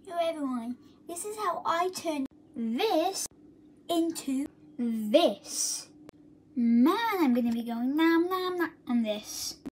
Hello everyone, this is how I turn this into this. Man, I'm going to be going nom nom nom on this.